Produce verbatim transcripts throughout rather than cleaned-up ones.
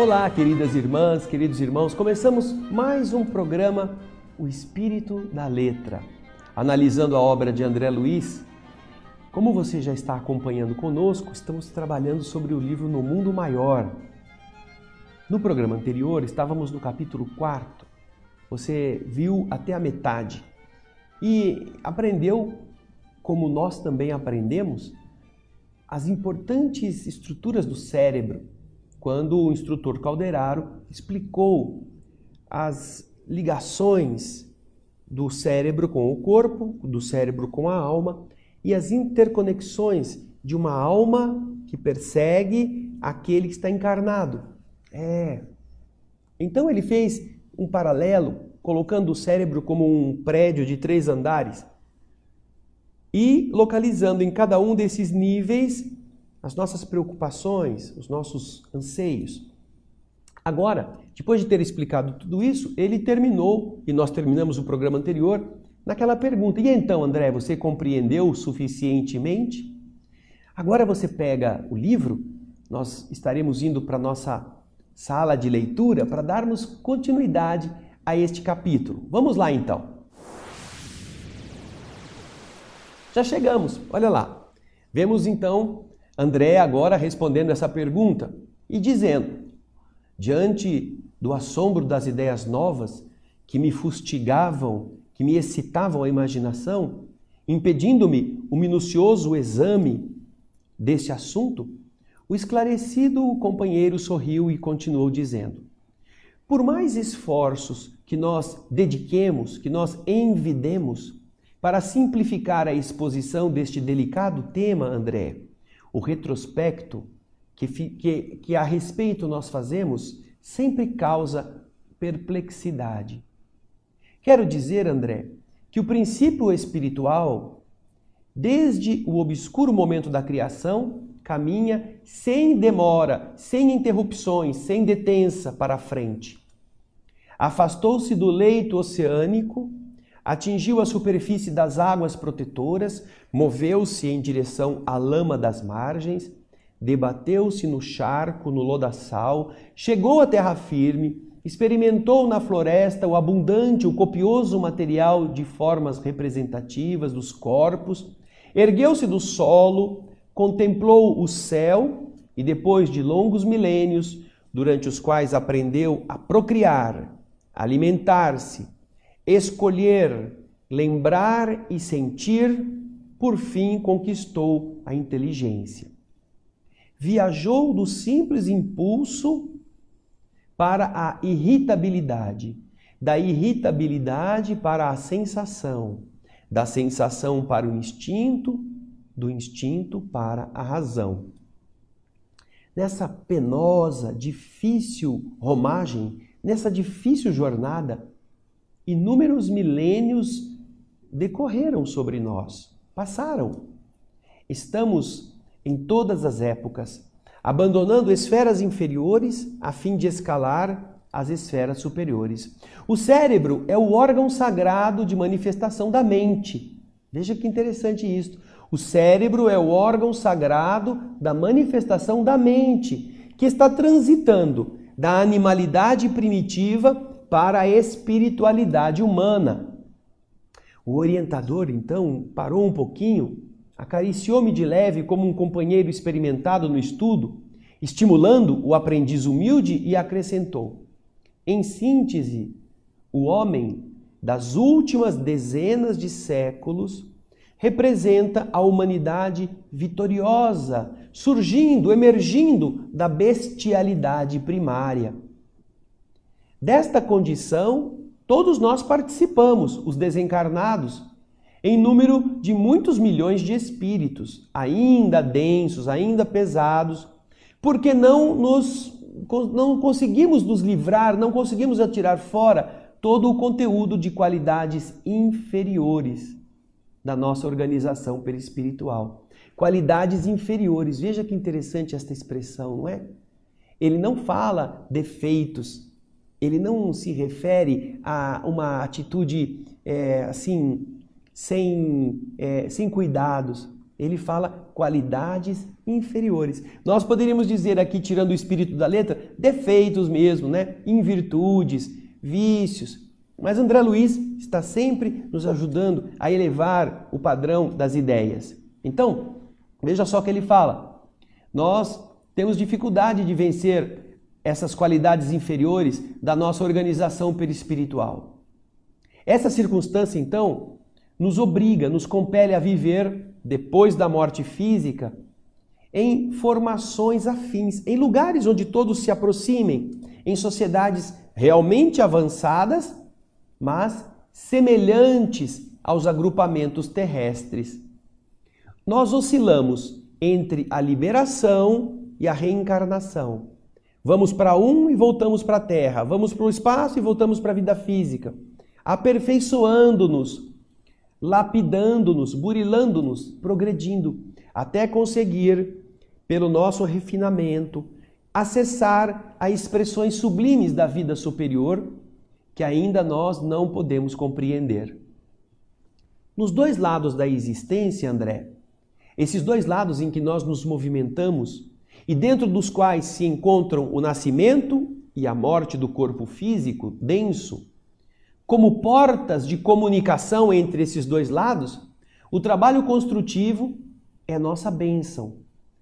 Olá, queridas irmãs, queridos irmãos. Começamos mais um programa, O Espírito da Letra, analisando a obra de André Luiz. Como você já está acompanhando conosco, estamos trabalhando sobre o livro No Mundo Maior. No programa anterior, estávamos no capítulo quarto. Você viu até a metade e aprendeu, como nós também aprendemos, as importantes estruturas do cérebro, quando o instrutor Calderaro explicou as ligações do cérebro com o corpo, do cérebro com a alma e as interconexões de uma alma que persegue aquele que está encarnado. É. Então ele fez um paralelo, colocando o cérebro como um prédio de três andares e localizando em cada um desses níveis as nossas preocupações, os nossos anseios. Agora, depois de ter explicado tudo isso, ele terminou, e nós terminamos o programa anterior, naquela pergunta: e então, André, você compreendeu suficientemente? Agora você pega o livro, nós estaremos indo para a nossa sala de leitura para darmos continuidade a este capítulo. Vamos lá então. Já chegamos, olha lá. Vemos então André agora respondendo essa pergunta e dizendo: diante do assombro das ideias novas que me fustigavam, que me excitavam a imaginação, impedindo-me o minucioso exame desse assunto, o esclarecido companheiro sorriu e continuou dizendo: por mais esforços que nós dediquemos, que nós envidemos para simplificar a exposição deste delicado tema, André, o retrospecto que, que, que a respeito nós fazemos sempre causa perplexidade. Quero dizer, André, que o princípio espiritual, desde o obscuro momento da criação, caminha sem demora, sem interrupções, sem detença para a frente. Afastou-se do leito oceânico, atingiu a superfície das águas protetoras, moveu-se em direção à lama das margens, debateu-se no charco, no lodaçal, chegou à terra firme, experimentou na floresta o abundante, o copioso material de formas representativas dos corpos, ergueu-se do solo, contemplou o céu e depois de longos milênios, durante os quais aprendeu a procriar, alimentar-se, escolher, lembrar e sentir, por fim conquistou a inteligência. Viajou do simples impulso para a irritabilidade, da irritabilidade para a sensação, da sensação para o instinto, do instinto para a razão. Nessa penosa, difícil romagem, nessa difícil jornada, inúmeros milênios decorreram sobre nós, passaram. Estamos em todas as épocas, abandonando esferas inferiores a fim de escalar as esferas superiores. O cérebro é o órgão sagrado de manifestação da mente. Veja que interessante isso. O cérebro é o órgão sagrado da manifestação da mente, que está transitando da animalidade primitiva para a espiritualidade humana. O orientador, então, parou um pouquinho, acariciou-me de leve como um companheiro experimentado no estudo, estimulando o aprendiz humilde e acrescentou: em síntese, o homem das últimas dezenas de séculos representa a humanidade vitoriosa, surgindo, emergindo da bestialidade primária. Desta condição, todos nós participamos, os desencarnados, em número de muitos milhões de espíritos, ainda densos, ainda pesados, porque não, nos, não conseguimos nos livrar, não conseguimos atirar fora todo o conteúdo de qualidades inferiores da nossa organização perispiritual. Qualidades inferiores. Veja que interessante esta expressão, não é? Ele não fala defeitos, ele não se refere a uma atitude é, assim, sem, é, sem cuidados. ele fala qualidades inferiores. Nós poderíamos dizer aqui, tirando o espírito da letra, defeitos mesmo, né? Invirtudes, vícios. Mas André Luiz está sempre nos ajudando a elevar o padrão das ideias. Então, veja só o que ele fala. Nós temos dificuldade de vencer essas qualidades inferiores da nossa organização perispiritual. Essa circunstância, então, nos obriga, nos compele a viver, depois da morte física, em formações afins, em lugares onde todos se aproximem, em sociedades realmente avançadas, mas semelhantes aos agrupamentos terrestres. Nós oscilamos entre a liberação e a reencarnação. Vamos para um e voltamos para a Terra, vamos para o espaço e voltamos para a vida física, aperfeiçoando-nos, lapidando-nos, burilando-nos, progredindo, até conseguir, pelo nosso refinamento, acessar a expressões sublimes da vida superior que ainda nós não podemos compreender. Nos dois lados da existência, André, esses dois lados em que nós nos movimentamos e dentro dos quais se encontram o nascimento e a morte do corpo físico denso, como portas de comunicação entre esses dois lados, o trabalho construtivo é nossa bênção,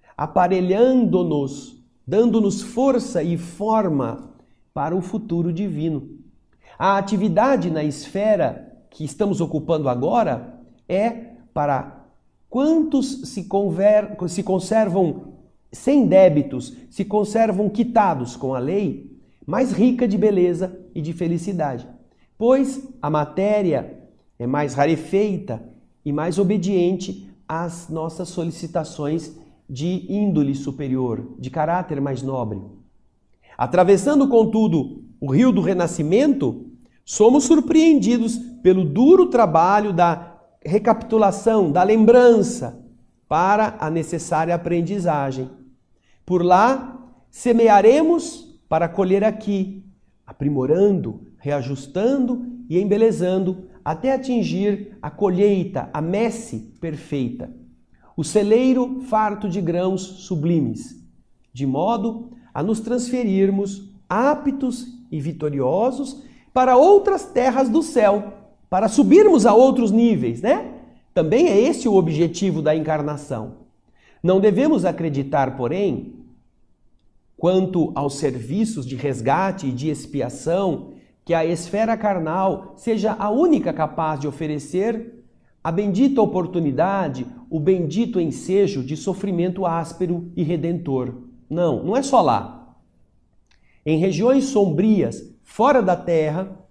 aparelhando-nos, dando-nos força e forma para o futuro divino. A atividade na esfera que estamos ocupando agora é para quantos se, conver... se conservam sem débitos, se conservam quitados com a lei, mais rica de beleza e de felicidade. Pois a matéria é mais rarefeita e mais obediente às nossas solicitações de índole superior, de caráter mais nobre. Atravessando, contudo, o rio do renascimento, somos surpreendidos pelo duro trabalho da recapitulação, da lembrança, para a necessária aprendizagem. Por lá, semearemos para colher aqui, aprimorando, reajustando e embelezando até atingir a colheita, a messe perfeita, o celeiro farto de grãos sublimes, de modo a nos transferirmos aptos e vitoriosos para outras terras do céu, para subirmos a outros níveis, né? Também é esse o objetivo da encarnação. Não devemos acreditar, porém, quanto aos serviços de resgate e de expiação, que a esfera carnal seja a única capaz de oferecer a bendita oportunidade, o bendito ensejo de sofrimento áspero e redentor. Não, não é só lá. Em regiões sombrias, fora da terra,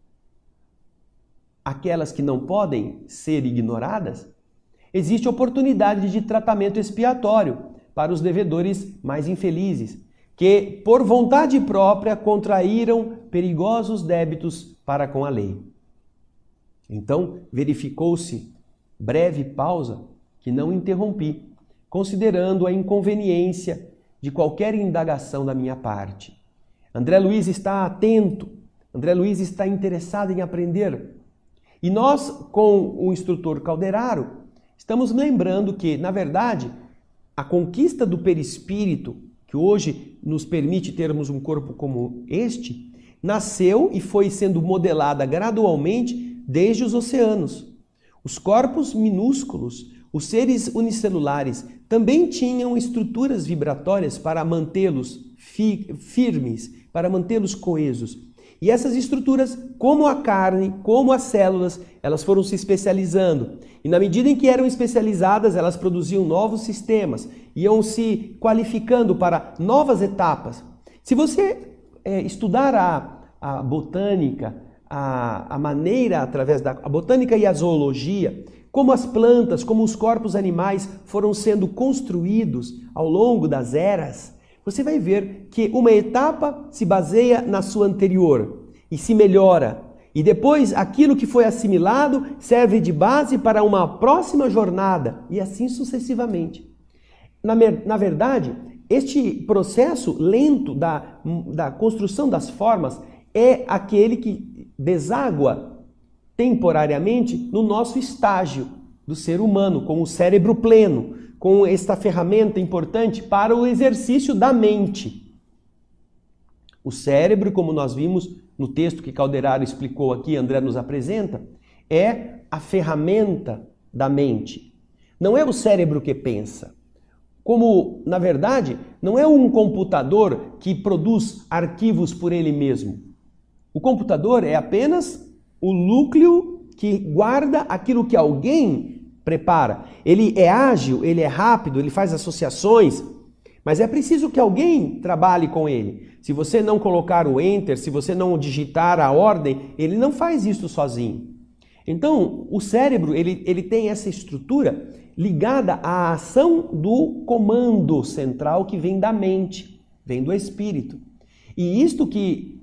aquelas que não podem ser ignoradas, existe oportunidade de tratamento expiatório para os devedores mais infelizes, que, por vontade própria, contraíram perigosos débitos para com a lei. Então, verificou-se breve pausa que não interrompi, considerando a inconveniência de qualquer indagação da minha parte. André Luiz está atento, André Luiz está interessado em aprender. E nós, com o instrutor Calderaro, estamos lembrando que, na verdade, a conquista do perispírito, que hoje nos permite termos um corpo como este, nasceu e foi sendo modelada gradualmente desde os oceanos. Os corpos minúsculos, os seres unicelulares, também tinham estruturas vibratórias para mantê-los fi- firmes, para mantê-los coesos. E essas estruturas, como a carne, como as células, elas foram se especializando. E na medida em que eram especializadas, elas produziam novos sistemas, iam se qualificando para novas etapas. Se você é, estudar a, a botânica, a, a maneira através da a botânica e a zoologia, como as plantas, como os corpos animais foram sendo construídos ao longo das eras, você vai ver que uma etapa se baseia na sua anterior e se melhora. E depois aquilo que foi assimilado serve de base para uma próxima jornada e assim sucessivamente. Na, na verdade, este processo lento da, da construção das formas é aquele que deságua temporariamente no nosso estágio do ser humano, com o cérebro pleno, com esta ferramenta importante para o exercício da mente. O cérebro, como nós vimos no texto que Calderaro explicou aqui, André nos apresenta, é a ferramenta da mente. Não é o cérebro que pensa. Como, na verdade, não é um computador que produz arquivos por ele mesmo. O computador é apenas o núcleo que guarda aquilo que alguém prepara. Ele é ágil, ele é rápido, ele faz associações, mas é preciso que alguém trabalhe com ele. Se você não colocar o enter, se você não digitar a ordem, ele não faz isso sozinho. Então, o cérebro, ele, ele tem essa estrutura ligada à ação do comando central que vem da mente, vem do espírito. E isto que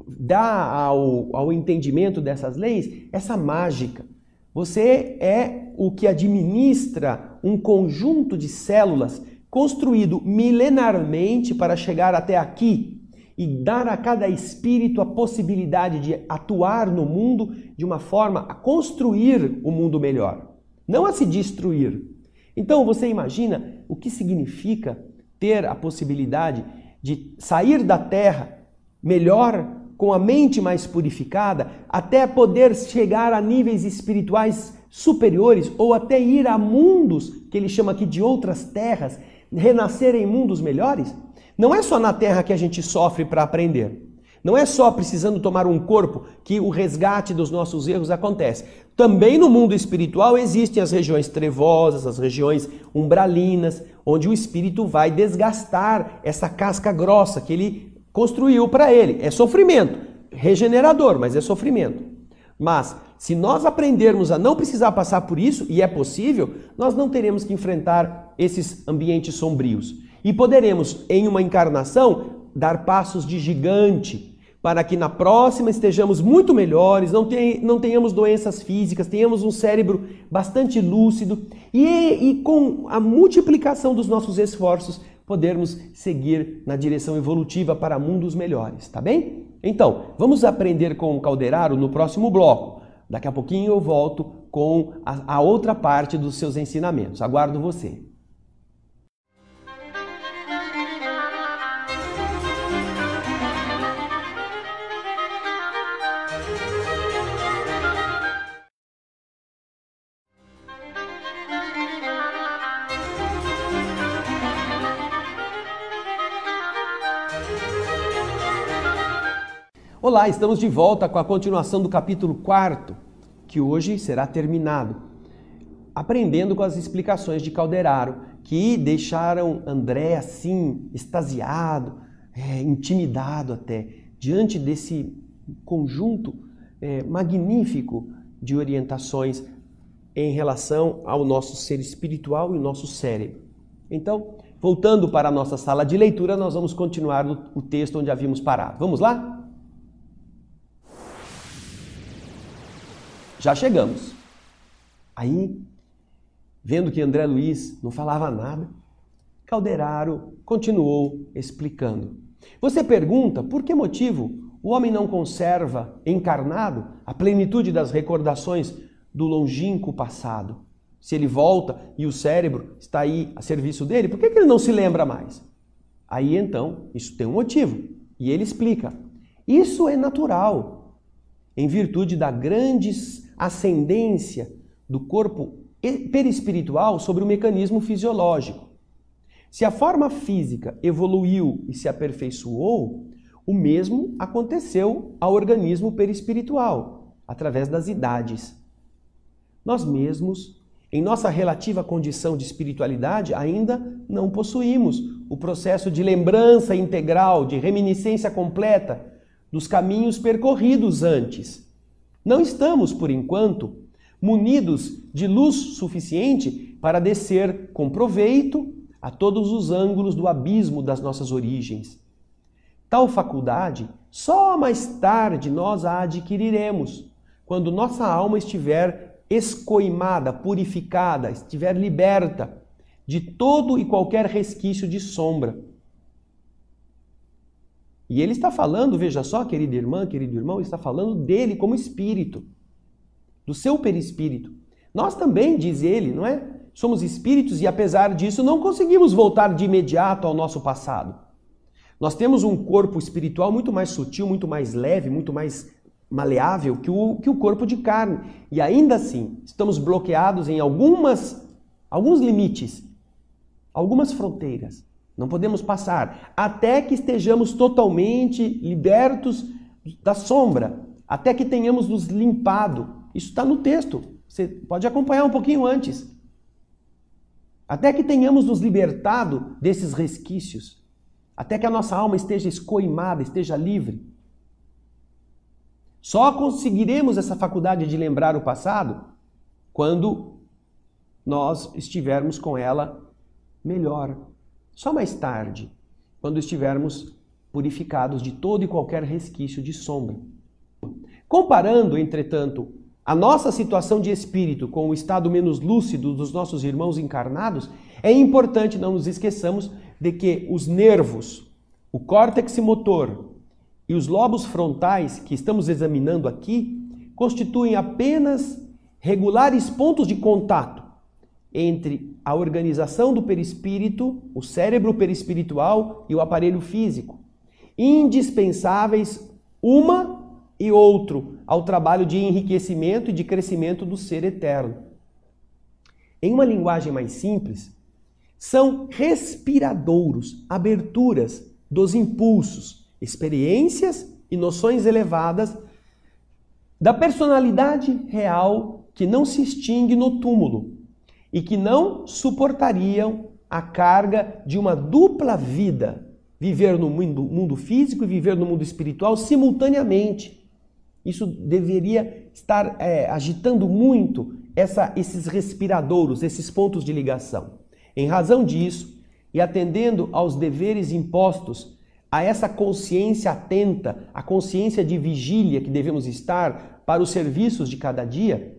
dá ao, ao entendimento dessas leis, essa mágica. Você é o que administra um conjunto de células construído milenarmente para chegar até aqui e dar a cada espírito a possibilidade de atuar no mundo de uma forma a construir o mundo melhor, não a se destruir. Então você imagina o que significa ter a possibilidade de sair da Terra melhor, com a mente mais purificada, até poder chegar a níveis espirituais superiores ou até ir a mundos, que ele chama aqui de outras terras, renascer em mundos melhores? Não é só na Terra que a gente sofre para aprender. Não é só precisando tomar um corpo que o resgate dos nossos erros acontece. Também no mundo espiritual existem as regiões trevosas, as regiões umbralinas, onde o espírito vai desgastar essa casca grossa que ele construiu para ele. É sofrimento, regenerador, mas é sofrimento. Mas se nós aprendermos a não precisar passar por isso, e é possível, nós não teremos que enfrentar esses ambientes sombrios. E poderemos, em uma encarnação, dar passos de gigante, para que na próxima estejamos muito melhores, não, ten, não tenhamos doenças físicas, tenhamos um cérebro bastante lúcido e, e com a multiplicação dos nossos esforços, podermos seguir na direção evolutiva para mundos melhores, tá bem? Então, vamos aprender com o Calderaro no próximo bloco. Daqui a pouquinho eu volto com a, a outra parte dos seus ensinamentos. Aguardo você. Olá, estamos de volta com a continuação do capítulo quarto, que hoje será terminado, aprendendo com as explicações de Calderaro, que deixaram André assim, extasiado, é, intimidado até, diante desse conjunto é, magnífico de orientações em relação ao nosso ser espiritual e o nosso cérebro. Então, voltando para a nossa sala de leitura, nós vamos continuar o texto onde havíamos parado. Vamos lá? Já chegamos. Aí, vendo que André Luiz não falava nada, Calderaro continuou explicando. Você pergunta por que motivo o homem não conserva encarnado a plenitude das recordações do longínquo passado? Se ele volta e o cérebro está aí a serviço dele, por que ele não se lembra mais? Aí então, isso tem um motivo. E ele explica. Isso é natural, em virtude da grande ascendência do corpo perispiritual sobre o mecanismo fisiológico. Se a forma física evoluiu e se aperfeiçoou, o mesmo aconteceu ao organismo perispiritual, através das idades. Nós mesmos, em nossa relativa condição de espiritualidade, ainda não possuímos o processo de lembrança integral, de reminiscência completa dos caminhos percorridos antes. Não estamos, por enquanto, munidos de luz suficiente para descer com proveito a todos os ângulos do abismo das nossas origens. Tal faculdade, só mais tarde nós a adquiriremos, quando nossa alma estiver escoimada, purificada, estiver liberta de todo e qualquer resquício de sombra. E ele está falando, veja só, querida irmã, querido irmão, está falando dele como espírito, do seu perispírito. Nós também, diz ele, não é? Somos espíritos e apesar disso não conseguimos voltar de imediato ao nosso passado. Nós temos um corpo espiritual muito mais sutil, muito mais leve, muito mais maleável que o, que o corpo de carne. E ainda assim, estamos bloqueados em algumas, alguns limites, algumas fronteiras. Não podemos passar até que estejamos totalmente libertos da sombra, até que tenhamos nos limpado. Isso está no texto. Você pode acompanhar um pouquinho antes. Até que tenhamos nos libertado desses resquícios. Até que a nossa alma esteja escoimada, esteja livre. Só conseguiremos essa faculdade de lembrar o passado quando nós estivermos com ela melhor. Só mais tarde, quando estivermos purificados de todo e qualquer resquício de sombra. Comparando, entretanto, a nossa situação de espírito com o estado menos lúcido dos nossos irmãos encarnados, é importante não nos esqueçamos de que os nervos, o córtex motor e os lobos frontais que estamos examinando aqui constituem apenas regulares pontos de contato entre a organização do perispírito, o cérebro perispiritual e o aparelho físico, indispensáveis uma e outro ao trabalho de enriquecimento e de crescimento do ser eterno. Em uma linguagem mais simples, são respiradouros, aberturas dos impulsos, experiências e noções elevadas da personalidade real que não se extingue no túmulo e que não suportariam a carga de uma dupla vida, viver no mundo, mundo físico e viver no mundo espiritual simultaneamente. Isso deveria estar é, agitando muito essa, esses respiradouros, esses pontos de ligação. Em razão disso, e atendendo aos deveres impostos a essa consciência atenta, a consciência de vigília que devemos estar para os serviços de cada dia,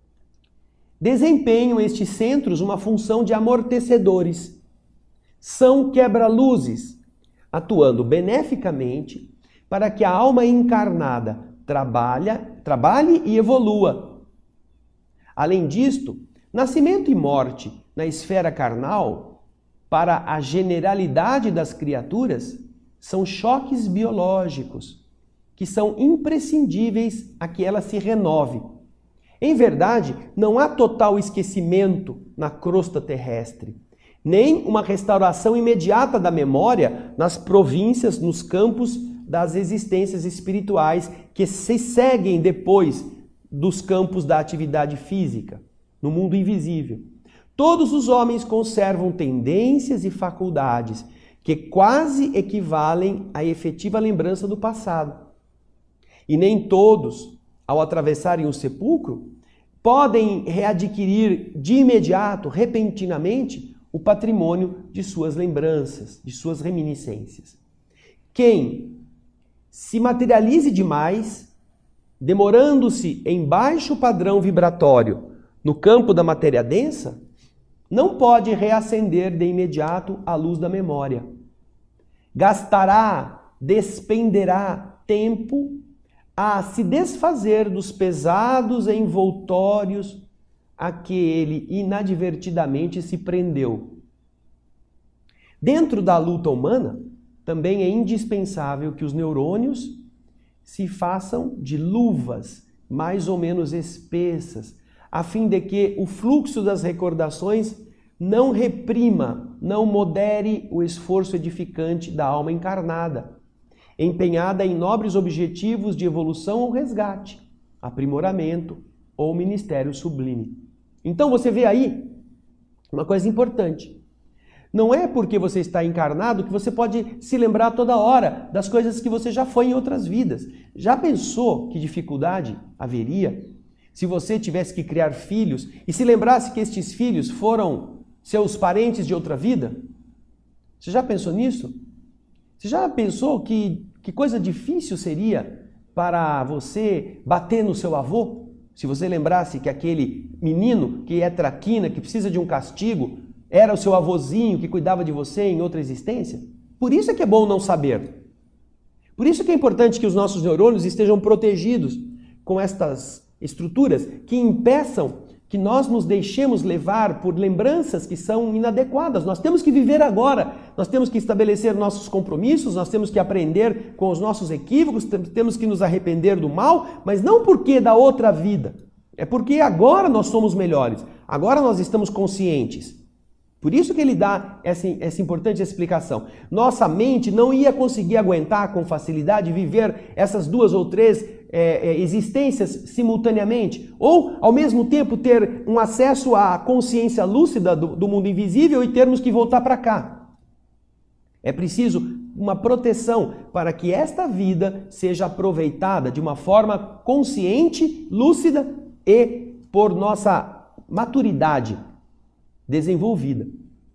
desempenham estes centros uma função de amortecedores. São quebra-luzes, atuando beneficamente para que a alma encarnada trabalha, trabalhe e evolua. Além disto, nascimento e morte na esfera carnal, para a generalidade das criaturas, são choques biológicos que são imprescindíveis a que ela se renove. Em verdade, não há total esquecimento na crosta terrestre, nem uma restauração imediata da memória nas províncias, nos campos das existências espirituais que se seguem depois dos campos da atividade física, no mundo invisível. Todos os homens conservam tendências e faculdades que quase equivalem à efetiva lembrança do passado. E nem todos, ao atravessarem o sepulcro, podem readquirir de imediato, repentinamente, o patrimônio de suas lembranças, de suas reminiscências. Quem se materialize demais, demorando-se em baixo padrão vibratório no campo da matéria densa, não pode reacender de imediato a luz da memória. Gastará, despenderá tempo a se desfazer dos pesados envoltórios a que ele inadvertidamente se prendeu. Dentro da luta humana, também é indispensável que os neurônios se façam de luvas mais ou menos espessas, a fim de que o fluxo das recordações não reprima, não modere o esforço edificante da alma encarnada, empenhada em nobres objetivos de evolução ou resgate, aprimoramento ou ministério sublime. Então você vê aí uma coisa importante. Não é porque você está encarnado que você pode se lembrar toda hora das coisas que você já foi em outras vidas. Já pensou que dificuldade haveria se você tivesse que criar filhos e se lembrasse que estes filhos foram seus parentes de outra vida? Você já pensou nisso? Você já pensou que, que coisa difícil seria para você bater no seu avô? Se você lembrasse que aquele menino que é traquina, que precisa de um castigo, era o seu avôzinho que cuidava de você em outra existência? Por isso é que é bom não saber. Por isso que é importante que os nossos neurônios estejam protegidos com estas estruturas que impeçam que nós nos deixemos levar por lembranças que são inadequadas. Nós temos que viver agora, nós temos que estabelecer nossos compromissos, nós temos que aprender com os nossos equívocos, temos que nos arrepender do mal, mas não porque da outra vida. É porque agora nós somos melhores, agora nós estamos conscientes. Por isso que ele dá essa, essa importante explicação. Nossa mente não ia conseguir aguentar com facilidade viver essas duas ou três é, é, existências simultaneamente, ou ao mesmo tempo ter um acesso à consciência lúcida do, do mundo invisível e termos que voltar para cá. É preciso uma proteção para que esta vida seja aproveitada de uma forma consciente, lúcida e por nossa maturidade desenvolvida.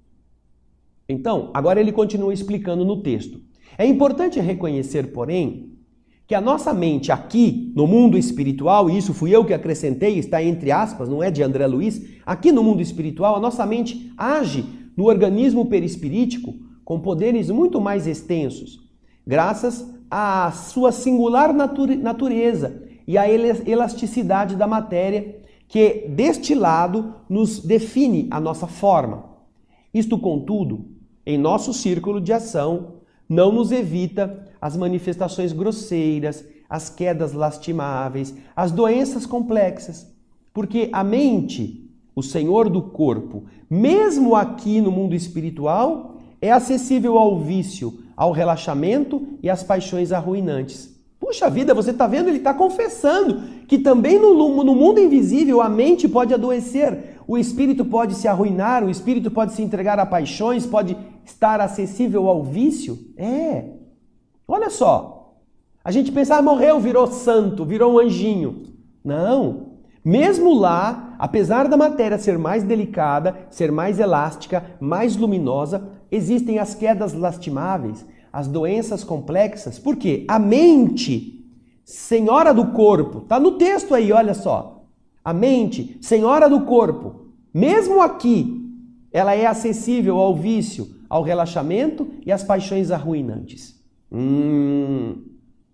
Então, agora ele continua explicando no texto. É importante reconhecer, porém, que a nossa mente aqui no mundo espiritual, e isso fui eu que acrescentei, está entre aspas, não é de André Luiz, aqui no mundo espiritual, a nossa mente age no organismo perispirítico com poderes muito mais extensos, graças à sua singular natureza e à elasticidade da matéria, que deste lado nos define a nossa forma. Isto, contudo, em nosso círculo de ação, não nos evita as manifestações grosseiras, as quedas lastimáveis, as doenças complexas, porque a mente, o senhor do corpo, mesmo aqui no mundo espiritual, é acessível ao vício, ao relaxamento e às paixões arruinantes. Puxa vida, você está vendo? Ele está confessando que também no, no mundo invisível a mente pode adoecer, o espírito pode se arruinar, o espírito pode se entregar a paixões, pode estar acessível ao vício. É, olha só, a gente pensa, ah, morreu, virou santo, virou um anjinho. Não, mesmo lá, apesar da matéria ser mais delicada, ser mais elástica, mais luminosa, existem as quedas lastimáveis, as doenças complexas. Por quê? A mente, senhora do corpo, está no texto aí, olha só. A mente, senhora do corpo, mesmo aqui, ela é acessível ao vício, ao relaxamento e às paixões arruinantes. Hum.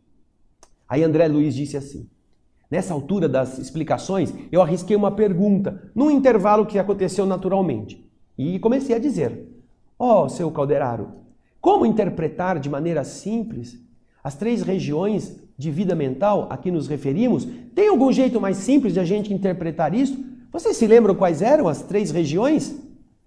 Aí André Luiz disse assim, nessa altura das explicações, eu arrisquei uma pergunta, num intervalo que aconteceu naturalmente. E comecei a dizer, ó, oh, seu Calderaro, como interpretar de maneira simples as três regiões de vida mental a que nos referimos? Tem algum jeito mais simples de a gente interpretar isso? Vocês se lembram quais eram as três regiões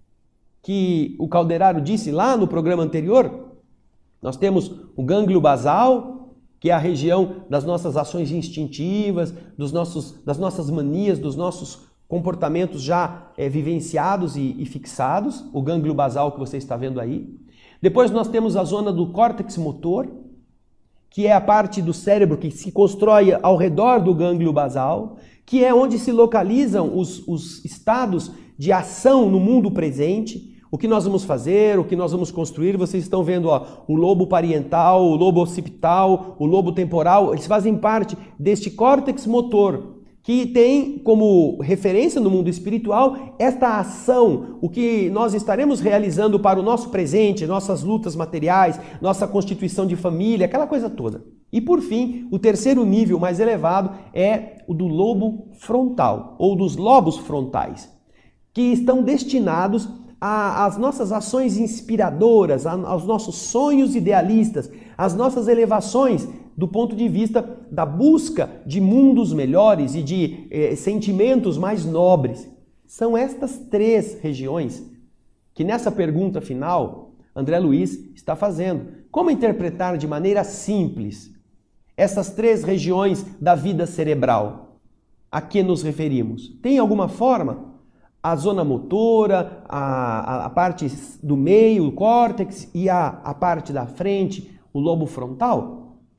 que o Calderaro disse lá no programa anterior? Nós temos o gânglio basal, que é a região das nossas ações instintivas, dos nossos, das nossas manias, dos nossos comportamentos já é, vivenciados e, e fixados, o gânglio basal que você está vendo aí. Depois nós temos a zona do córtex motor, que é a parte do cérebro que se constrói ao redor do gânglio basal, que é onde se localizam os, os estados de ação no mundo presente, o que nós vamos fazer, o que nós vamos construir. Vocês estão vendo ó, o lobo parietal, o lobo occipital, o lobo temporal, eles fazem parte deste córtex motor, que tem como referência no mundo espiritual esta ação, o que nós estaremos realizando para o nosso presente, nossas lutas materiais, nossa constituição de família, aquela coisa toda. E por fim, o terceiro nível mais elevado é o do lobo frontal, ou dos lobos frontais, que estão destinados às nossas ações inspiradoras, aos nossos sonhos idealistas, às nossas elevações do ponto de vista da busca de mundos melhores e de eh, sentimentos mais nobres. São estas três regiões que nessa pergunta final André Luiz está fazendo. Como interpretar de maneira simples essas três regiões da vida cerebral a que nos referimos? Tem alguma forma? A zona motora, a, a, a parte do meio, o córtex, e a, a parte da frente, o lobo frontal?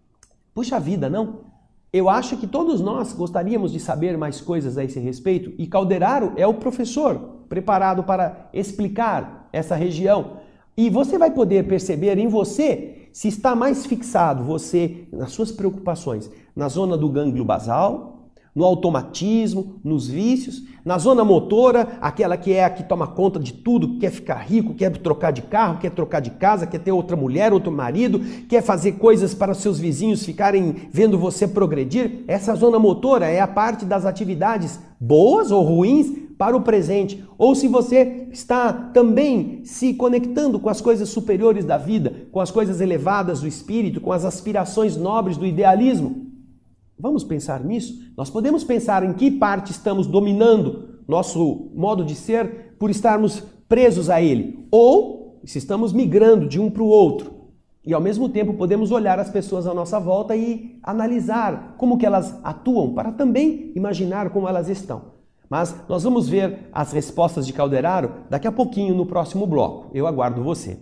Puxa vida, não? Eu acho que todos nós gostaríamos de saber mais coisas a esse respeito, e Calderaro é o professor preparado para explicar essa região. E você vai poder perceber em você se está mais fixado, você, nas suas preocupações, na zona do gânglio basal, no automatismo, nos vícios, na zona motora, aquela que é a que toma conta de tudo, quer ficar rico, quer trocar de carro, quer trocar de casa, quer ter outra mulher, outro marido, quer fazer coisas para os seus vizinhos ficarem vendo você progredir. Essa zona motora é a parte das atividades boas ou ruins, para o presente, ou se você está também se conectando com as coisas superiores da vida, com as coisas elevadas do espírito, com as aspirações nobres do idealismo. Vamos pensar nisso? Nós podemos pensar em que parte estamos dominando nosso modo de ser por estarmos presos a ele, ou se estamos migrando de um para o outro. E ao mesmo tempo podemos olhar as pessoas à nossa volta e analisar como que elas atuam, para também imaginar como elas estão. Mas nós vamos ver as respostas de Calderaro daqui a pouquinho no próximo bloco. Eu aguardo você.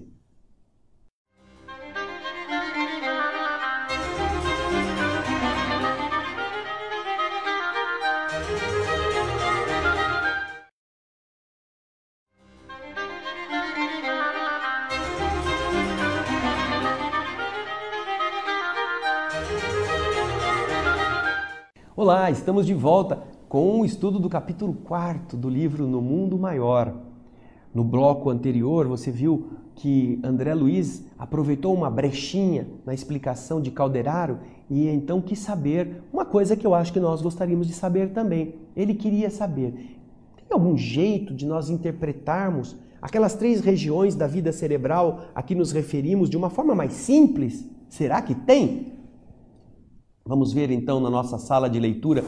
Olá, estamos de volta com o estudo do capítulo quarto do livro No Mundo Maior. No bloco anterior, você viu que André Luiz aproveitou uma brechinha na explicação de Calderaro e então quis saber uma coisa que eu acho que nós gostaríamos de saber também. Ele queria saber, tem algum jeito de nós interpretarmos aquelas três regiões da vida cerebral a que nos referimos de uma forma mais simples? Será que tem? Vamos ver então na nossa sala de leitura.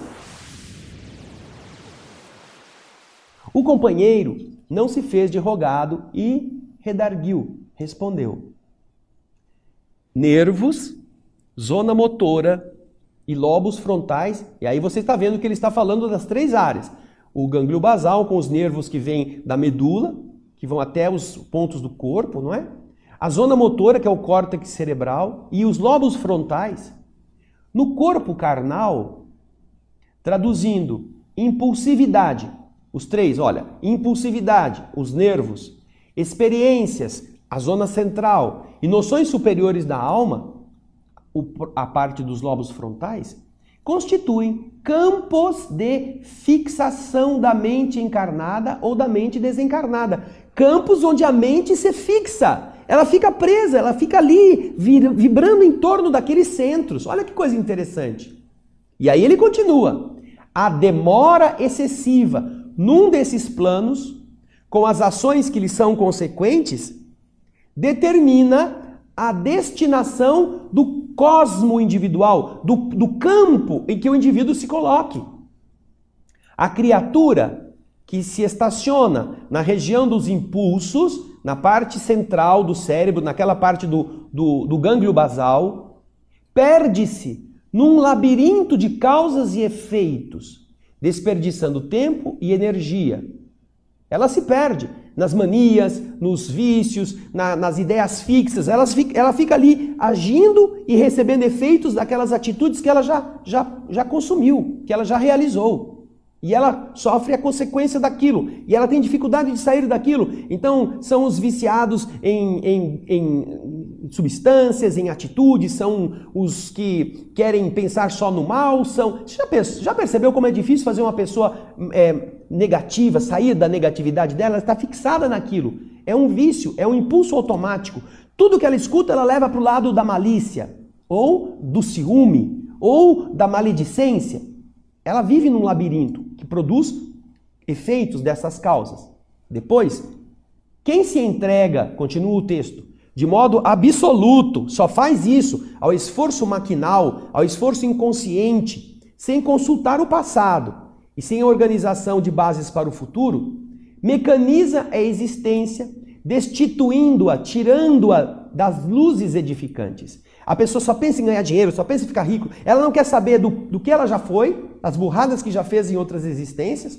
O companheiro não se fez de rogado e redarguiu, respondeu: nervos, zona motora e lobos frontais. E aí você está vendo que ele está falando das três áreas. O gânglio basal, com os nervos que vêm da medula, que vão até os pontos do corpo, não é? A zona motora, que é o córtex cerebral, e os lobos frontais. No corpo carnal, traduzindo, impulsividade, os três, olha, impulsividade, os nervos, experiências, a zona central e noções superiores da alma, a parte dos lobos frontais, constituem campos de fixação da mente encarnada ou da mente desencarnada. Campos onde a mente se fixa. Ela fica presa, ela fica ali, vibrando em torno daqueles centros. Olha que coisa interessante. E aí ele continua. A demora excessiva num desses planos, com as ações que lhe são consequentes, determina a destinação do cosmo individual, do, do campo em que o indivíduo se coloque. A criatura que se estaciona na região dos impulsos, na parte central do cérebro, naquela parte do, do, do gânglio basal, perde-se num labirinto de causas e efeitos, desperdiçando tempo e energia. Ela se perde nas manias, nos vícios, na, nas ideias fixas. Ela fica, ela fica ali agindo e recebendo efeitos daquelas atitudes que ela já, já, já consumiu, que ela já realizou. E ela sofre a consequência daquilo. E ela tem dificuldade de sair daquilo. Então, são os viciados em, em, em substâncias, em atitudes, são os que querem pensar só no mal. São... Você já, pensou, já percebeu como é difícil fazer uma pessoa é, negativa, sair da negatividade dela? Ela está fixada naquilo. É um vício, é um impulso automático. Tudo que ela escuta, ela leva para o lado da malícia, ou do ciúme, ou da maledicência. Ela vive num labirinto que produz efeitos dessas causas. Depois, quem se entrega, continua o texto, de modo absoluto, só faz isso ao esforço maquinal, ao esforço inconsciente, sem consultar o passado e sem organização de bases para o futuro, mecaniza a existência, destituindo-a, tirando-a das luzes edificantes. A pessoa só pensa em ganhar dinheiro, só pensa em ficar rico. Ela não quer saber do, do que ela já foi, as burradas que já fez em outras existências.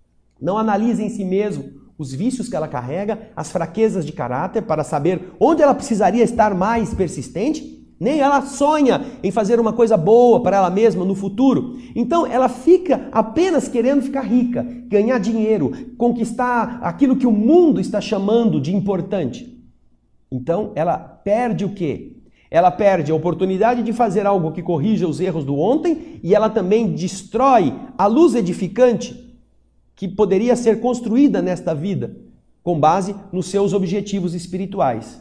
Não analisa em si mesmo os vícios que ela carrega, as fraquezas de caráter, para saber onde ela precisaria estar mais persistente. Nem ela sonha em fazer uma coisa boa para ela mesma no futuro. Então ela fica apenas querendo ficar rica, ganhar dinheiro, conquistar aquilo que o mundo está chamando de importante. Então ela perde o quê? Ela perde a oportunidade de fazer algo que corrija os erros do ontem e ela também destrói a luz edificante que poderia ser construída nesta vida com base nos seus objetivos espirituais.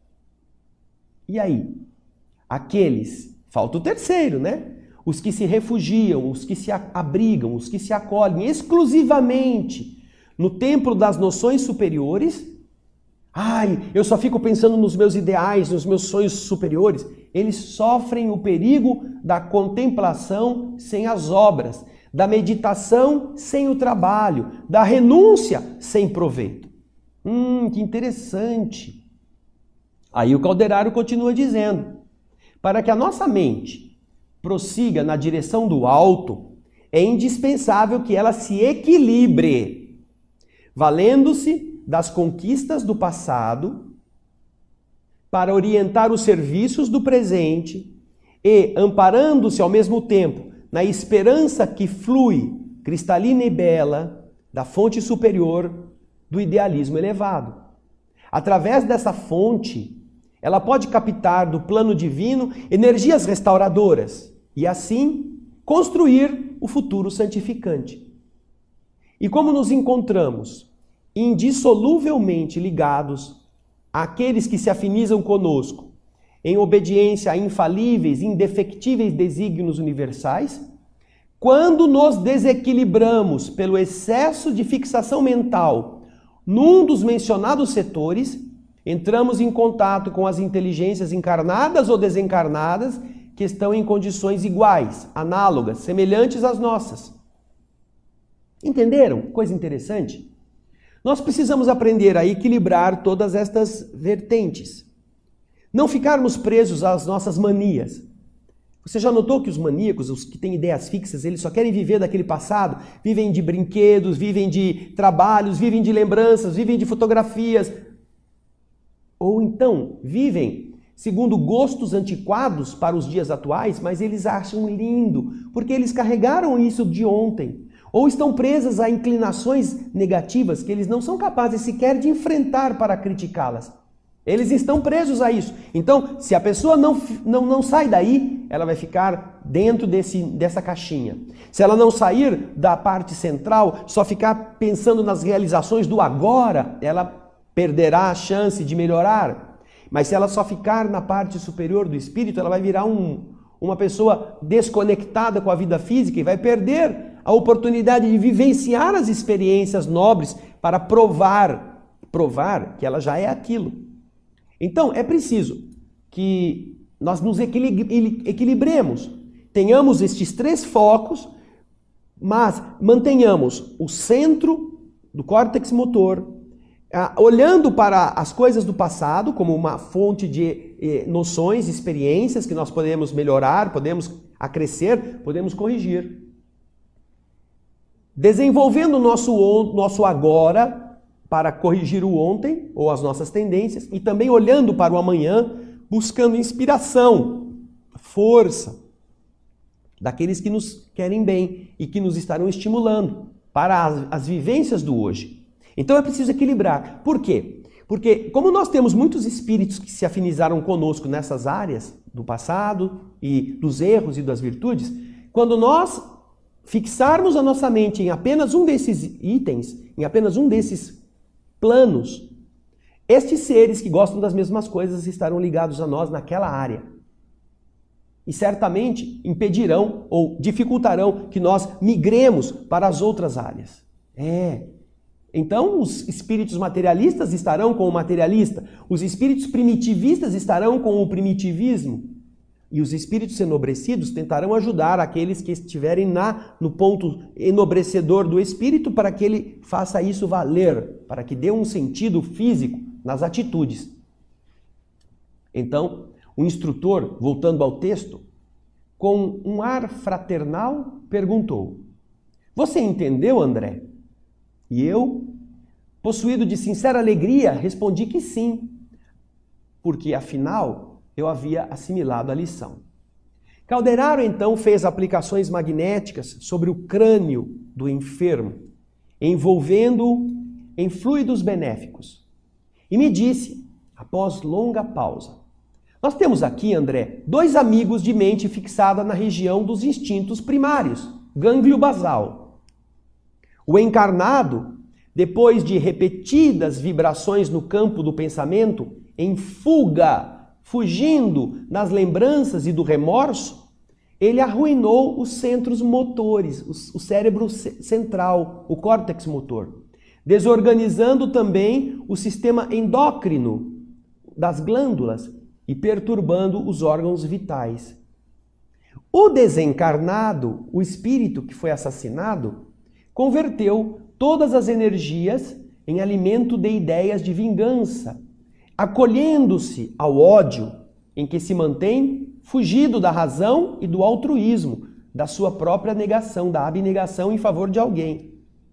E aí? Aqueles, falta o terceiro, né? Os que se refugiam, os que se abrigam, os que se acolhem exclusivamente no templo das noções superiores, ai, eu só fico pensando nos meus ideais, nos meus sonhos superiores, eles sofrem o perigo da contemplação sem as obras, da meditação sem o trabalho, da renúncia sem proveito. Hum, que interessante. Aí o Calderaro continua dizendo, para que a nossa mente prossiga na direção do alto, é indispensável que ela se equilibre, valendo-se das conquistas do passado para orientar os serviços do presente e amparando-se ao mesmo tempo na esperança que flui, cristalina e bela, da fonte superior do idealismo elevado. Através dessa fonte, ela pode captar do plano divino energias restauradoras e assim construir o futuro santificante. E como nos encontramos indissoluvelmente ligados àqueles que se afinizam conosco, em obediência a infalíveis, indefectíveis desígnios universais, quando nos desequilibramos pelo excesso de fixação mental num dos mencionados setores, entramos em contato com as inteligências encarnadas ou desencarnadas que estão em condições iguais, análogas, semelhantes às nossas. Entenderam? Coisa interessante. Nós precisamos aprender a equilibrar todas estas vertentes. Não ficarmos presos às nossas manias. Você já notou que os maníacos, os que têm ideias fixas, eles só querem viver daquele passado? Vivem de brinquedos, vivem de trabalhos, vivem de lembranças, vivem de fotografias. Ou então, vivem segundo gostos antiquados para os dias atuais, mas eles acham lindo, porque eles carregaram isso de ontem. Ou estão presas a inclinações negativas que eles não são capazes sequer de enfrentar para criticá-las. Eles estão presos a isso. Então, se a pessoa não, não, não sai daí, ela vai ficar dentro desse, dessa caixinha. Se ela não sair da parte central, só ficar pensando nas realizações do agora, ela perderá a chance de melhorar. Mas se ela só ficar na parte superior do espírito, ela vai virar um, uma pessoa desconectada com a vida física e vai perder a oportunidade de vivenciar as experiências nobres para provar, provar que ela já é aquilo. Então, é preciso que nós nos equilibremos, tenhamos estes três focos, mas mantenhamos o centro do córtex motor, olhando para as coisas do passado como uma fonte de eh, noções, experiências que nós podemos melhorar, podemos acrescer, podemos corrigir. Desenvolvendo o nosso, nosso agora para corrigir o ontem ou as nossas tendências e também olhando para o amanhã, buscando inspiração, força daqueles que nos querem bem e que nos estarão estimulando para as, as vivências do hoje. Então é preciso equilibrar. Por quê? Porque como nós temos muitos espíritos que se afinizaram conosco nessas áreas do passado e dos erros e das virtudes, quando nós fixarmos a nossa mente em apenas um desses itens, em apenas um desses planos, estes seres que gostam das mesmas coisas estarão ligados a nós naquela área. E certamente impedirão ou dificultarão que nós migremos para as outras áreas. É. Então, os espíritos materialistas estarão com o materialista, os espíritos primitivistas estarão com o primitivismo, e os espíritos enobrecidos tentarão ajudar aqueles que estiverem na, no ponto enobrecedor do espírito para que ele faça isso valer, para que dê um sentido físico nas atitudes. Então, o instrutor, voltando ao texto, com um ar fraternal, perguntou: "Você entendeu, André?" E eu, possuído de sincera alegria, respondi que sim, porque afinal eu havia assimilado a lição. Calderaro então fez aplicações magnéticas sobre o crânio do enfermo, envolvendo-o em fluidos benéficos. E me disse, após longa pausa: "Nós temos aqui, André, dois amigos de mente fixada na região dos instintos primários, gânglio basal. O encarnado, depois de repetidas vibrações no campo do pensamento, em fuga, fugindo das lembranças e do remorso, ele arruinou os centros motores, o cérebro central, o córtex motor. desorganizando também o sistema endócrino das glândulas e perturbando os órgãos vitais. O desencarnado, o espírito que foi assassinado, converteu todas as energias em alimento de ideias de vingança, acolhendo-se ao ódio em que se mantém fugido da razão e do altruísmo, da sua própria negação, da abnegação em favor de alguém.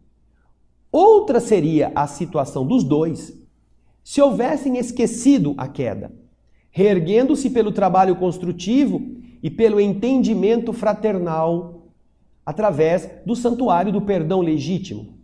Outra seria a situação dos dois se houvessem esquecido a queda, reerguendo-se pelo trabalho construtivo e pelo entendimento fraternal através do santuário do perdão legítimo.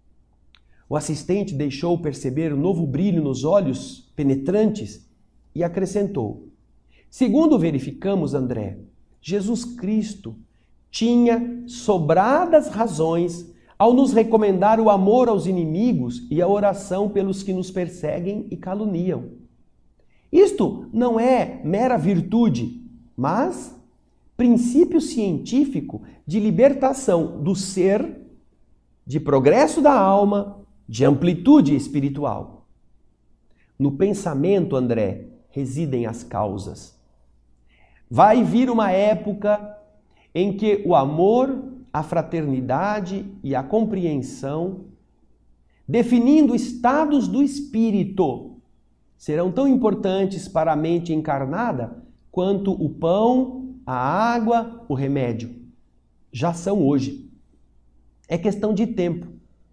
O assistente deixou perceber um novo brilho nos olhos penetrantes e acrescentou: segundo verificamos, André, Jesus Cristo tinha sobradas razões ao nos recomendar o amor aos inimigos e a oração pelos que nos perseguem e caluniam. Isto não é mera virtude, mas princípio científico de libertação do ser, de progresso da alma, de amplitude espiritual. No pensamento, André, residem as causas. Vai vir uma época em que o amor, a fraternidade e a compreensão, definindo estados do espírito, serão tão importantes para a mente encarnada quanto o pão, a água, o remédio. Já são hoje. É questão de tempo.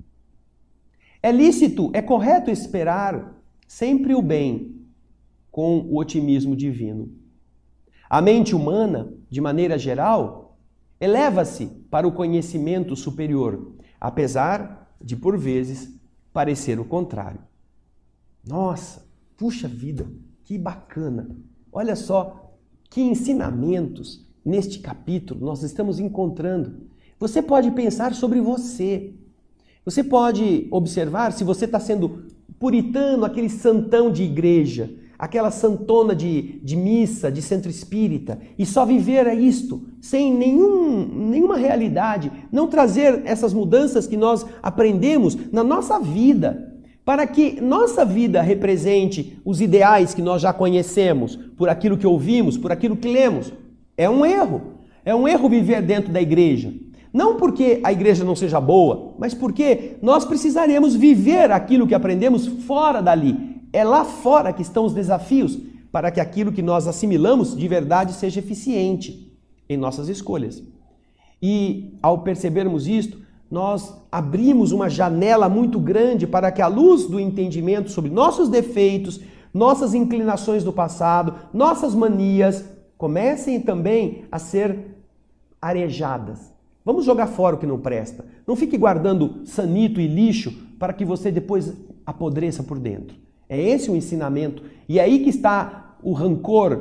É lícito, é correto esperar sempre o bem com o otimismo divino. A mente humana, de maneira geral, eleva-se para o conhecimento superior, apesar de, por vezes, parecer o contrário. Nossa, puxa vida, que bacana! Olha só que ensinamentos neste capítulo nós estamos encontrando. Você pode pensar sobre você. Você pode observar se você está sendo puritano, aquele santão de igreja, aquela santona de, de missa, de centro espírita, e só viver é isto, sem nenhum, nenhuma realidade, não trazer essas mudanças que nós aprendemos na nossa vida, para que nossa vida represente os ideais que nós já conhecemos, por aquilo que ouvimos, por aquilo que lemos. É um erro. É um erro viver dentro da igreja. Não porque a igreja não seja boa, mas porque nós precisaremos viver aquilo que aprendemos fora dali. É lá fora que estão os desafios para que aquilo que nós assimilamos de verdade seja eficiente em nossas escolhas. E ao percebermos isto, nós abrimos uma janela muito grande para que a luz do entendimento sobre nossos defeitos, nossas inclinações do passado, nossas manias, comecem também a ser arejadas. Vamos jogar fora o que não presta. Não fique guardando sanito e lixo para que você depois apodreça por dentro. É esse o ensinamento. E é aí que está o rancor,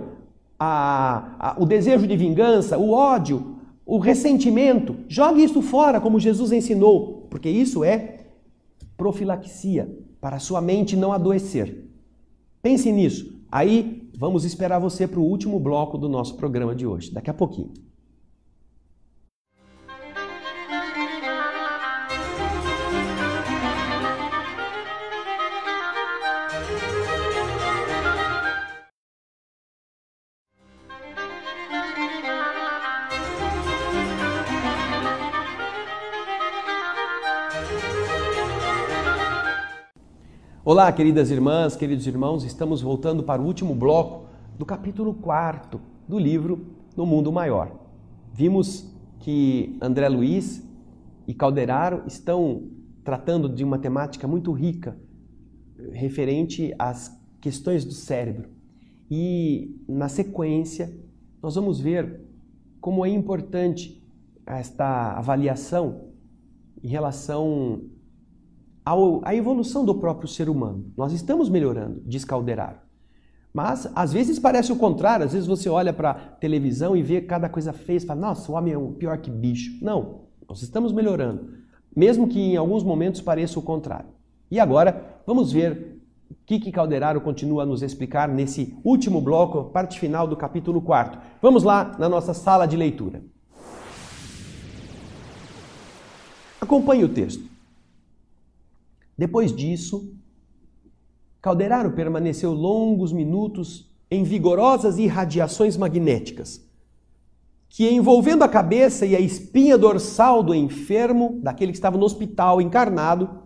a, a, o desejo de vingança, o ódio, o ressentimento. Jogue isso fora, como Jesus ensinou, porque isso é profilaxia, para a sua mente não adoecer. Pense nisso. Aí vamos esperar você para o último bloco do nosso programa de hoje, daqui a pouquinho. Olá, queridas irmãs, queridos irmãos, estamos voltando para o último bloco do capítulo quarto do livro No Mundo Maior. Vimos que André Luiz e Calderaro estão tratando de uma temática muito rica referente às questões do cérebro. E, na sequência, nós vamos ver como é importante esta avaliação em relação a evolução do próprio ser humano. Nós estamos melhorando, diz Calderaro. Mas, às vezes, parece o contrário. Às vezes você olha para a televisão e vê cada coisa feia e fala, nossa, o homem é um pior que bicho. Não, nós estamos melhorando. Mesmo que em alguns momentos pareça o contrário. E agora, vamos ver o que, que Calderaro continua a nos explicar nesse último bloco, parte final do capítulo quarto. Vamos lá na nossa sala de leitura. Acompanhe o texto. Depois disso, Calderaro permaneceu longos minutos em vigorosas irradiações magnéticas, que, envolvendo a cabeça e a espinha dorsal do enfermo, daquele que estava no hospital encarnado,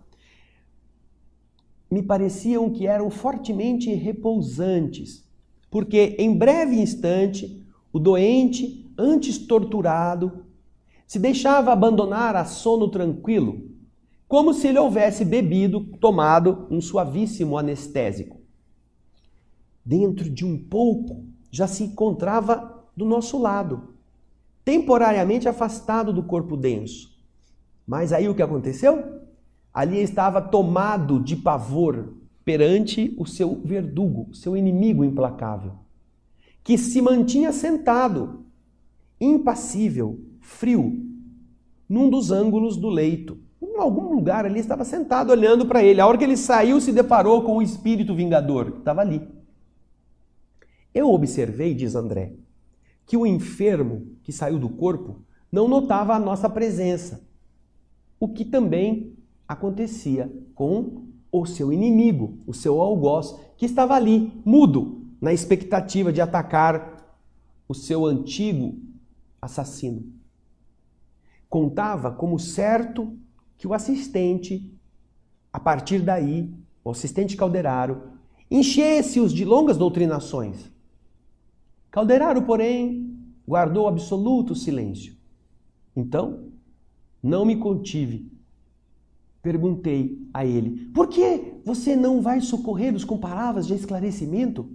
me pareciam que eram fortemente repousantes, porque em breve instante o doente, antes torturado, se deixava abandonar a sono tranquilo, como se ele houvesse bebido, tomado um suavíssimo anestésico. Dentro de um pouco já se encontrava do nosso lado, temporariamente afastado do corpo denso. Mas aí o que aconteceu? Ali estava tomado de pavor perante o seu verdugo, seu inimigo implacável, que se mantinha sentado, impassível, frio, num dos ângulos do leito. Em algum lugar ali estava sentado olhando para ele. A hora que ele saiu, se deparou com o espírito vingador, que estava ali. Eu observei, diz André, que o enfermo que saiu do corpo não notava a nossa presença, o que também acontecia com o seu inimigo, o seu algoz, que estava ali, mudo, na expectativa de atacar o seu antigo assassino. Contava como certo que o assistente, a partir daí, o assistente Calderaro, enchesse-os de longas doutrinações. Calderaro, porém, guardou absoluto silêncio. Então, não me contive. Perguntei a ele: por que você não vai socorrê-los com palavras de esclarecimento?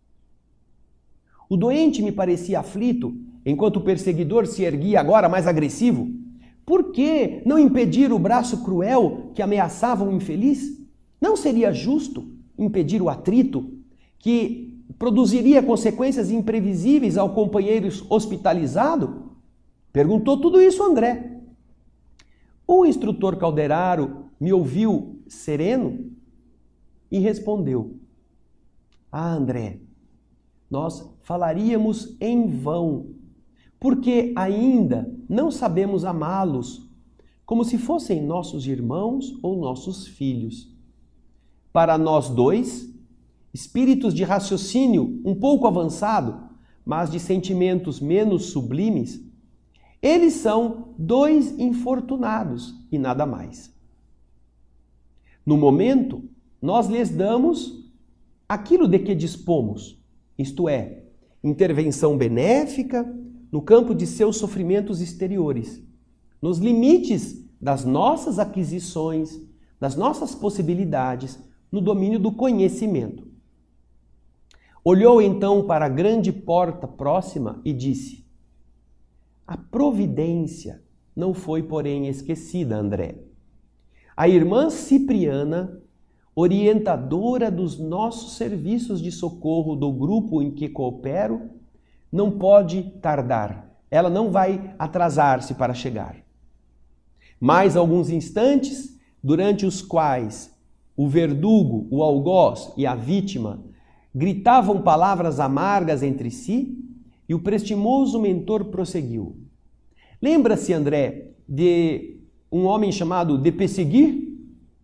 O doente me parecia aflito, enquanto o perseguidor se erguia agora mais agressivo. Por que não impedir o braço cruel que ameaçava o infeliz? Não seria justo impedir o atrito que produziria consequências imprevisíveis ao companheiro hospitalizado? Perguntou tudo isso André. O instrutor Calderaro me ouviu sereno e respondeu: ah, André, nós falaríamos em vão, porque ainda não sabemos amá-los como se fossem nossos irmãos ou nossos filhos. Para nós dois, espíritos de raciocínio um pouco avançado, mas de sentimentos menos sublimes, eles são dois infortunados e nada mais. No momento, nós lhes damos aquilo de que dispomos, isto é, intervenção benéfica no campo de seus sofrimentos exteriores, nos limites das nossas aquisições, das nossas possibilidades, no domínio do conhecimento. Olhou então para a grande porta próxima e disse: a providência não foi, porém, esquecida, André. A irmã Cipriana, orientadora dos nossos serviços de socorro do grupo em que coopero, não pode tardar. Ela não vai atrasar-se para chegar. Mais alguns instantes, durante os quais o verdugo, o algoz e a vítima gritavam palavras amargas entre si, e o prestimoso mentor prosseguiu. Lembra-se, André, de um homem chamado de Pesseguir?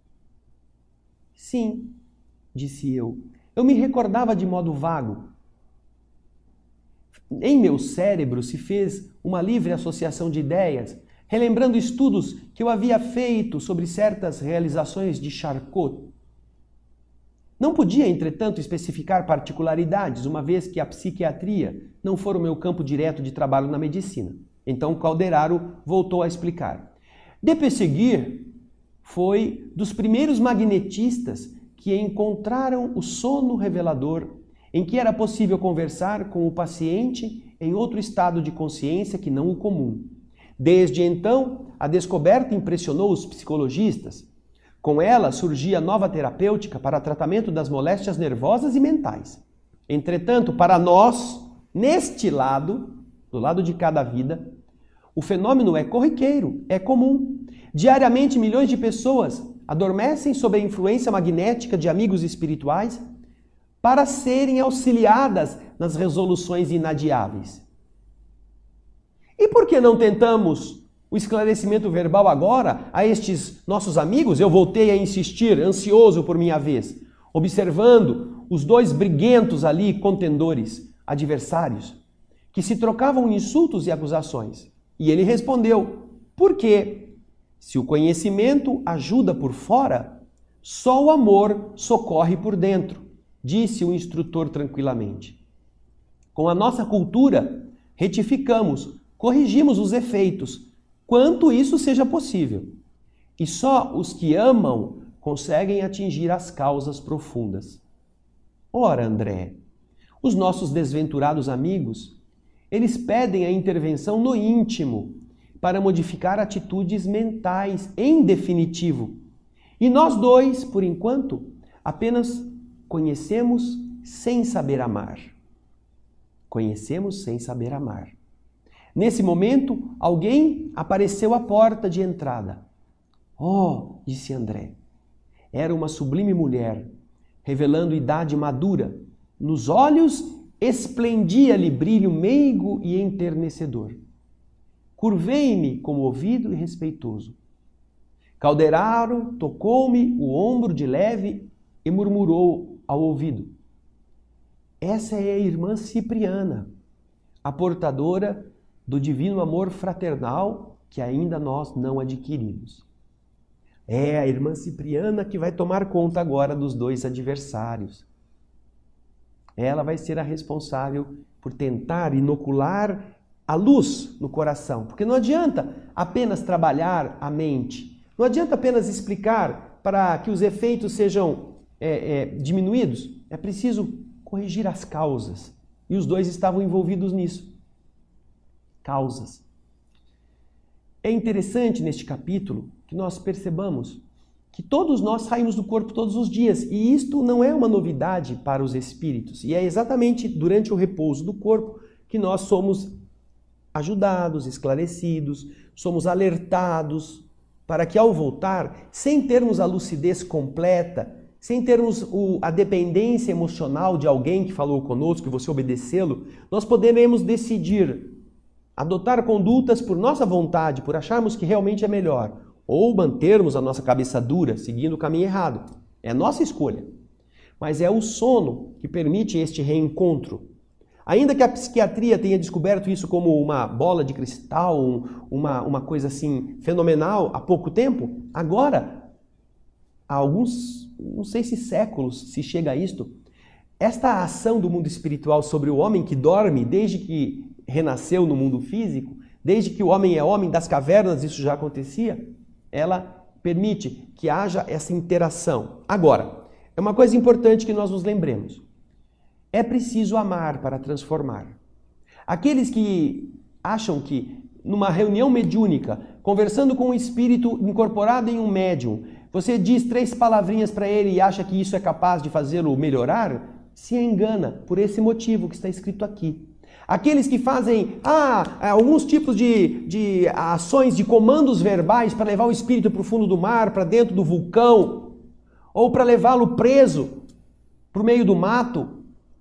Sim, disse eu. Eu me recordava de modo vago. Em meu cérebro se fez uma livre associação de ideias, relembrando estudos que eu havia feito sobre certas realizações de Charcot. Não podia, entretanto, especificar particularidades, uma vez que a psiquiatria não for o meu campo direto de trabalho na medicina. Então Calderaro voltou a explicar. De Pesseguir foi dos primeiros magnetistas que encontraram o sono revelador, em que era possível conversar com o paciente em outro estado de consciência que não o comum. Desde então, a descoberta impressionou os psicologistas. Com ela surgia nova terapêutica para tratamento das moléstias nervosas e mentais. Entretanto, para nós, neste lado, do lado de cada vida, o fenômeno é corriqueiro, é comum. Diariamente, milhões de pessoas adormecem sob a influência magnética de amigos espirituais para serem auxiliadas nas resoluções inadiáveis. E por que não tentamos o esclarecimento verbal agora a estes nossos amigos? Eu voltei a insistir, ansioso por minha vez, observando os dois briguentos ali, contendores, adversários, que se trocavam insultos e acusações. E ele respondeu: por quê? Se o conhecimento ajuda por fora, só o amor socorre por dentro, disse o instrutor tranquilamente. Com a nossa cultura, retificamos, corrigimos os efeitos, quanto isso seja possível. E só os que amam conseguem atingir as causas profundas. Ora, André, os nossos desventurados amigos, eles pedem a intervenção no íntimo para modificar atitudes mentais, em definitivo. E nós dois, por enquanto, apenas conhecemos sem saber amar. Conhecemos sem saber amar. Nesse momento, alguém apareceu à porta de entrada. Oh, disse André, era uma sublime mulher, revelando idade madura. Nos olhos esplendia-lhe brilho meigo e enternecedor. Curvei-me comovido e respeitoso. Calderaro tocou-me o ombro de leve e murmurou ao ouvido: essa é a irmã Cipriana, a portadora do divino amor fraternal que ainda nós não adquirimos. É a irmã Cipriana que vai tomar conta agora dos dois adversários. Ela vai ser a responsável por tentar inocular a luz no coração, porque não adianta apenas trabalhar a mente, não adianta apenas explicar para que os efeitos sejam é, é, diminuídos, é preciso corrigir as causas. E os dois estavam envolvidos nisso. Causas. É interessante neste capítulo que nós percebamos que todos nós saímos do corpo todos os dias, e isto não é uma novidade para os espíritos, e é exatamente durante o repouso do corpo que nós somos ajudados, esclarecidos, somos alertados para que ao voltar, sem termos a lucidez completa, sem termos o, a dependência emocional de alguém que falou conosco e você obedecê-lo, nós poderemos decidir adotar condutas por nossa vontade, por acharmos que realmente é melhor, ou mantermos a nossa cabeça dura, seguindo o caminho errado. É nossa escolha. Mas é o sono que permite este reencontro. Ainda que a psiquiatria tenha descoberto isso como uma bola de cristal, um, uma, uma coisa assim fenomenal há pouco tempo, agora, há alguns, não sei se séculos se chega a isto, esta ação do mundo espiritual sobre o homem que dorme desde que renasceu no mundo físico, desde que o homem é homem, das cavernas isso já acontecia, ela permite que haja essa interação. Agora, é uma coisa importante que nós nos lembremos. É preciso amar para transformar. Aqueles que acham que numa reunião mediúnica, conversando com um espírito incorporado em um médium, você diz três palavrinhas para ele e acha que isso é capaz de fazê-lo melhorar, se engana por esse motivo que está escrito aqui. Aqueles que fazem ah, alguns tipos de, de ações, de comandos verbais para levar o espírito para o fundo do mar, para dentro do vulcão, ou para levá-lo preso para o meio do mato,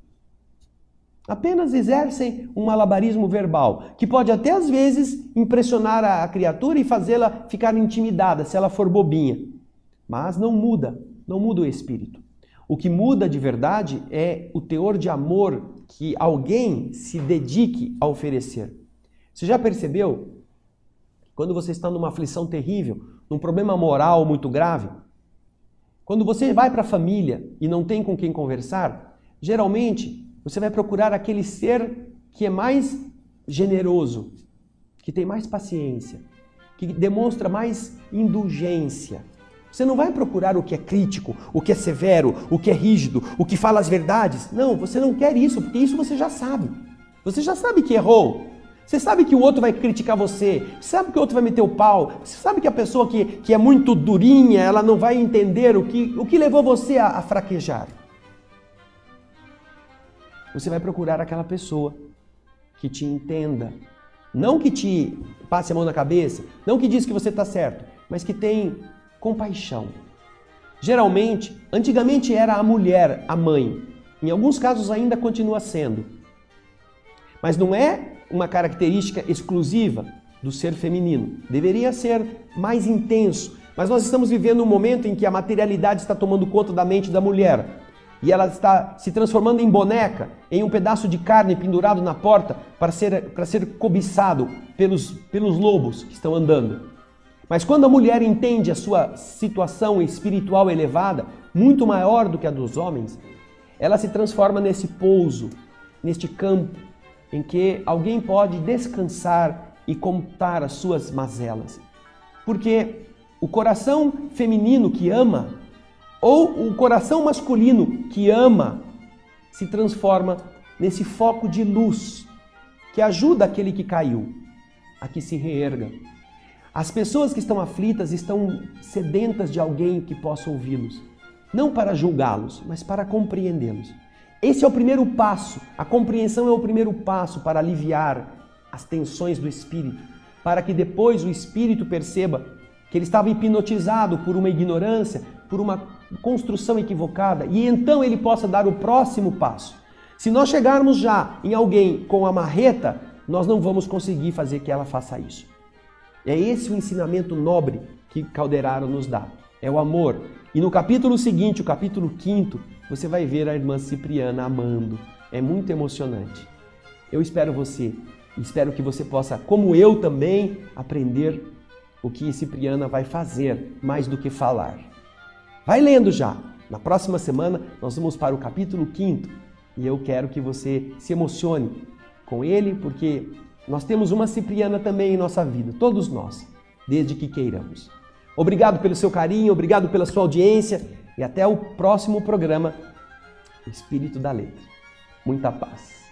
apenas exercem um malabarismo verbal, que pode até às vezes impressionar a criatura e fazê-la ficar intimidada, se ela for bobinha. Mas não muda, não muda o espírito. O que muda de verdade é o teor de amor que alguém se dedique a oferecer. Você já percebeu? Quando você está numa aflição terrível, num problema moral muito grave, quando você vai para a família e não tem com quem conversar, geralmente você vai procurar aquele ser que é mais generoso, que tem mais paciência, que demonstra mais indulgência. Você não vai procurar o que é crítico, o que é severo, o que é rígido, o que fala as verdades. Não, você não quer isso, porque isso você já sabe. Você já sabe que errou. Você sabe que o outro vai criticar você. Você sabe que o outro vai meter o pau. Você sabe que a pessoa que, que é muito durinha, ela não vai entender o que, o que levou você a, a fraquejar. Você vai procurar aquela pessoa que te entenda. Não que te passe a mão na cabeça, não que diz que você está certo, mas que tem compaixão. Geralmente, antigamente era a mulher, a mãe. Em alguns casos ainda continua sendo. Mas não é uma característica exclusiva do ser feminino. Deveria ser mais intenso, mas nós estamos vivendo um momento em que a materialidade está tomando conta da mente da mulher. E ela está se transformando em boneca, em um pedaço de carne pendurado na porta para ser, para ser cobiçado pelos, pelos lobos que estão andando. Mas quando a mulher entende a sua situação espiritual elevada, muito maior do que a dos homens, ela se transforma nesse pouso, neste campo, em que alguém pode descansar e contar as suas mazelas. Porque o coração feminino que ama, ou o coração masculino que ama, se transforma nesse foco de luz que ajuda aquele que caiu a que se reerga. As pessoas que estão aflitas estão sedentas de alguém que possa ouvi-los, não para julgá-los, mas para compreendê-los. Esse é o primeiro passo, a compreensão é o primeiro passo para aliviar as tensões do espírito, para que depois o espírito perceba que ele estava hipnotizado por uma ignorância, por uma construção equivocada, e então ele possa dar o próximo passo. Se nós chegarmos já em alguém com a marreta, nós não vamos conseguir fazer que ela faça isso. É esse o ensinamento nobre que Calderaro nos dá, é o amor. E no capítulo seguinte, o capítulo quinto, você vai ver a irmã Cipriana amando. É muito emocionante. Eu espero você, espero que você possa, como eu também, aprender o que Cipriana vai fazer, mais do que falar. Vai lendo já. Na próxima semana nós vamos para o capítulo quinto e eu quero que você se emocione com ele, porque nós temos uma Cipriana também em nossa vida, todos nós, desde que queiramos. Obrigado pelo seu carinho, obrigado pela sua audiência e até o próximo programa Espírito da Letra. Muita paz.